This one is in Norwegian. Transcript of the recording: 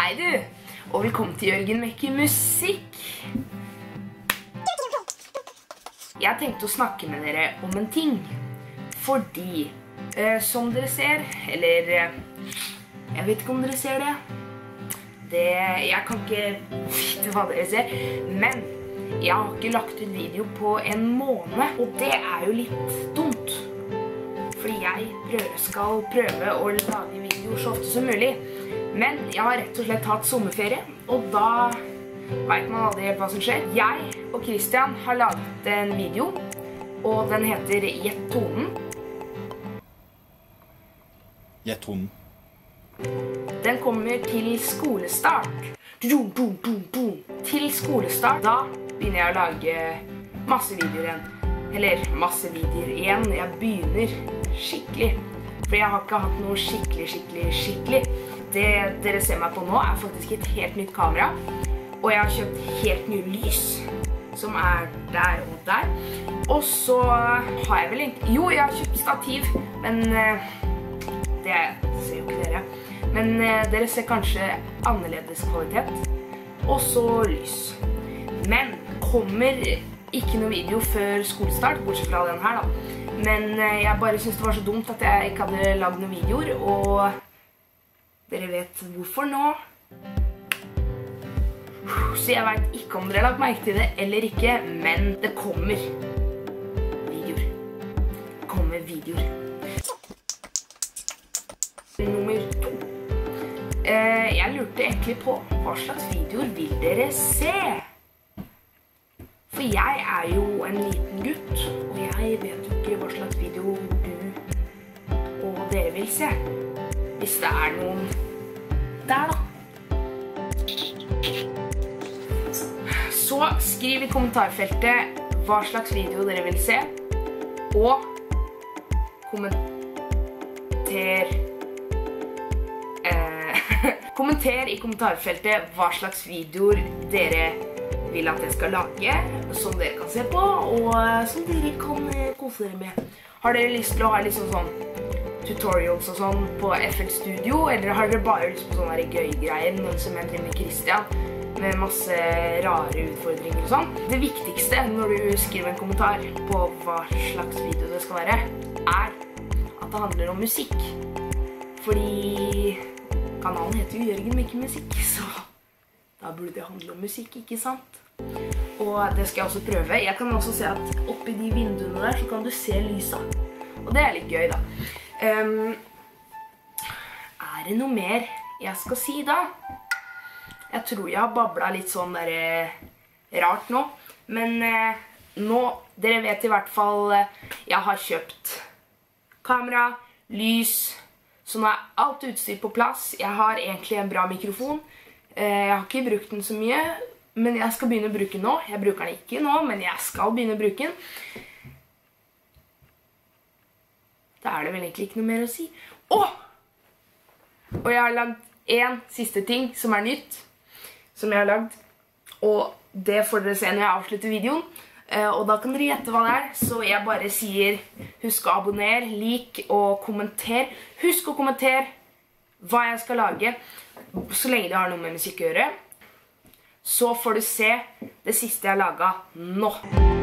Hei du, og velkommen til Jørgen Mekker Musikk. Jeg tenkte å snakke med dere om en ting, fordi, som dere ser, eller, jeg vet ikke om dere ser det, jeg kan ikke vite hva dere ser, men jeg har ikke lagt ut video på en måned, og det er jo litt dumt. Fordi jeg skal prøve å lage videoer så ofte som mulig. Men jeg har rett og slett hatt sommerferie, og da vet man aldri helt hva som skjer. Jeg og Christian har laget en video, og den heter Gjett tonen. Gjett tonen. Den kommer til skolestart. Til skolestart. Da begynner jeg å lage masse videoer igjen. Eller masse videoer igjen. Jeg begynner skikkelig. For jeg har ikke hatt noe skikkelig. Det dere ser meg på nå er faktisk et helt nytt kamera. Og jeg har kjøpt helt nye lys. Som er der og der. Og så har jeg vel ikke... Jo, jeg har kjøpt stativ. Men det ser jo ikke dere. Men dere ser kanskje annerledes kvalitet. Og så lys. Men kommer ikke noe video før skolestart, bortsett fra den her da. Men jeg bare synes det var så dumt at jeg ikke hadde laget noen videoer, og dere vet hvorfor nå. Så jeg vet ikke om dere har lagt merke til det eller ikke, men det kommer videoer. Det kommer videoer. Nummer 2. Jeg lurte egentlig på hva slags videoer vil dere se? For jeg er jo en liten gutt, og jeg vet jo ikke hva slags video du og dere vil se. Hvis det er noen der da. Så skriv i kommentarfeltet hva slags video dere vil se, og kommenter i kommentarfeltet hva slags videoer dere vil at jeg skal lage, som dere kan se på, og som dere kan kose dere med. Har dere lyst til å ha litt sånn tutorials og sånn på FL Studio, eller har dere bare lyst på sånne gøy greier, noen som jeg driver med Christian, med masse rare utfordringer og sånn? Det viktigste når du skriver en kommentar på hva slags video det skal være, er at det handler om musikk. Fordi kanalen heter jo Jørgen Mekker Musikk, så da burde det handle om musikk, ikke sant? Og det skal jeg også prøve. Jeg kan også se at oppi de vinduene der så kan du se lyset. Og det er litt gøy da. Er det noe mer jeg skal si da? Jeg tror jeg har bablet litt sånn der rart nå. Men nå, dere vet i hvert fall, jeg har kjøpt kamera, lys, så nå er alt utstyr på plass. Jeg har egentlig en bra mikrofon. Jeg har ikke brukt den så mye, men jeg skal begynne å bruke den nå. Jeg bruker den ikke nå, men jeg skal begynne å bruke den. Da er det vel egentlig ikke noe mer å si. Og jeg har lagd en siste ting som er nytt, som jeg har lagd. Og det får dere se når jeg avslutter videoen. Og da kan dere gjette hva det er. Så jeg bare sier, husk å abonnere, lik og kommenter. Husk å kommentere hva jeg skal lage, så lenge det har noe med musikk å gjøre. Så får du se det siste jeg har laget nå.